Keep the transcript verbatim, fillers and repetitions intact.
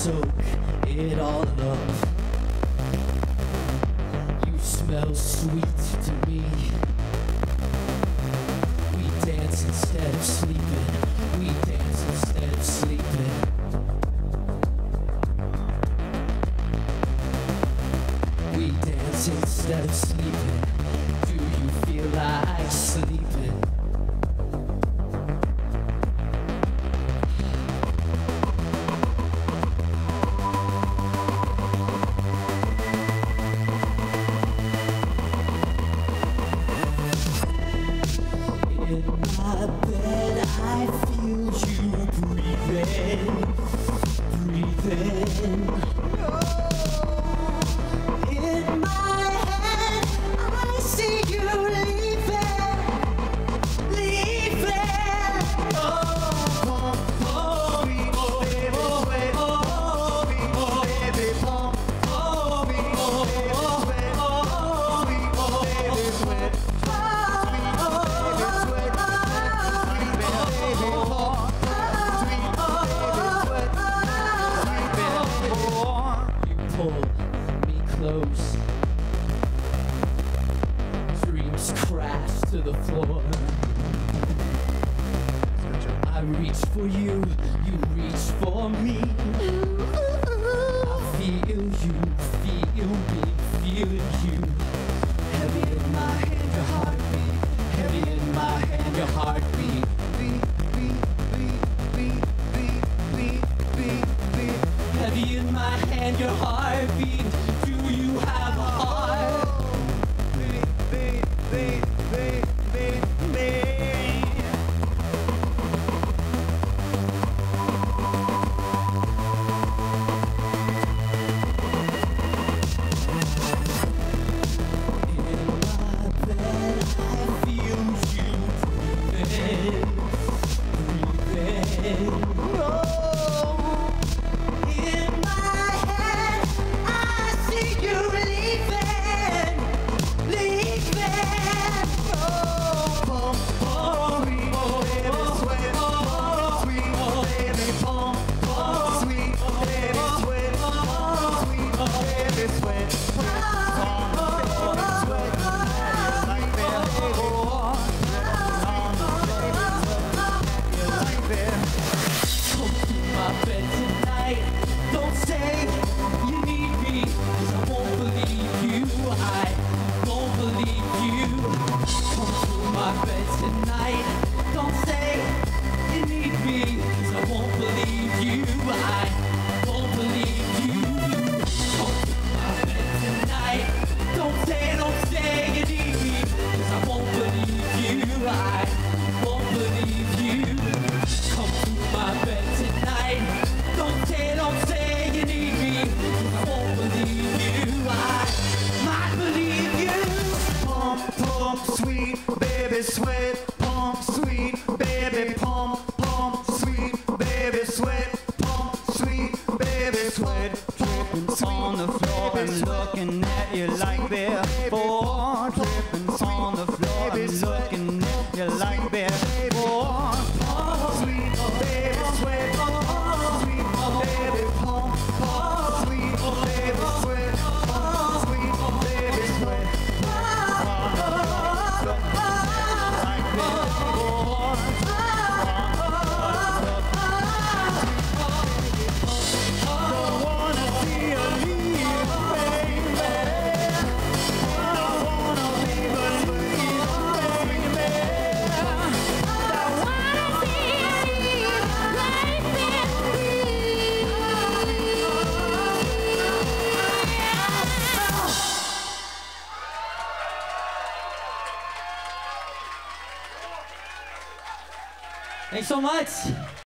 soak it all up. You smell sweet to me. We dance instead of sleeping. We dance instead of sleeping. We dance instead of sleeping. Do you feel like sleeping? In my bed, I feel you breathing, breathing. In my head, I see you leaving, leaving. Oh, oh, oh, oh, baby, sweat. Oh, oh, baby, pump. Oh, oh, baby, sweat. Oh, baby, sweat. Pull me close. Dreams crash to the floor. I reach for you, you reach for me. I feel you, feel me, feel you. Heavy in my hand, your heartbeat. Heavy in my hand, your heartbeat. Beat, beat, beat, beat, beat, beat, beat, beat. Heavy in my hand, your heartbeat. Do you have a heart? Beat, beat, beat, beat, beat, beat. In my bed, I feel you breathing, breathing. Oh. In my head, I see you leaving, leaving. Oh, pump, pump, sweet, baby, sweat. Oh, sweet, baby, pump, pump, sweet, baby, sweat. Oh, sweet, baby, sweat. Pump, baby, sweat. Like that, baby. Like that. Come to my bed tonight. Don't say you need me, 'cause I won't believe you. I won't believe you. Come to my bed tonight. Don't say you need me, 'cause I won't believe you. I won't believe you. Come to my bed tonight. Don't say, don't say you need me, 'cause I won't believe you. I won't believe you. Come to my bed tonight. Don't say, don't say you need me, 'cause I won't believe you. I might believe you. Pump, pump, sweet baby, sweat. Pump, sweet baby, pump, pump, sweet baby, sweat. Pump, sweet baby, sweat. Tripping on the floor and looking at you like before. Tripping on the floor and looking at you like before. Sweet baby, sweat. Sweet baby, pump, pump. Sweet baby, sweat. Sweet baby, sweat. Like before. Don't wanna see you leave, baby. Don't wanna leave her leave, baby. Don't wanna see you leave like this. Thanks so much.